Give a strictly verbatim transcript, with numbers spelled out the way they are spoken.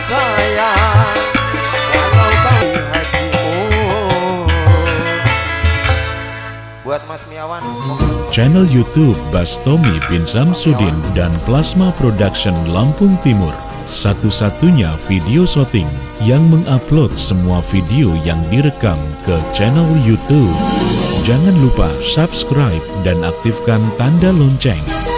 sayang walau kau hatimu. Buat Mas Miawan. Channel YouTube Bastomi bin Samsudin dan Plasma Production Lampung Timur, satu-satunya video syuting yang mengupload semua video yang direkam ke channel YouTube. Jangan lupa subscribe dan aktifkan tanda lonceng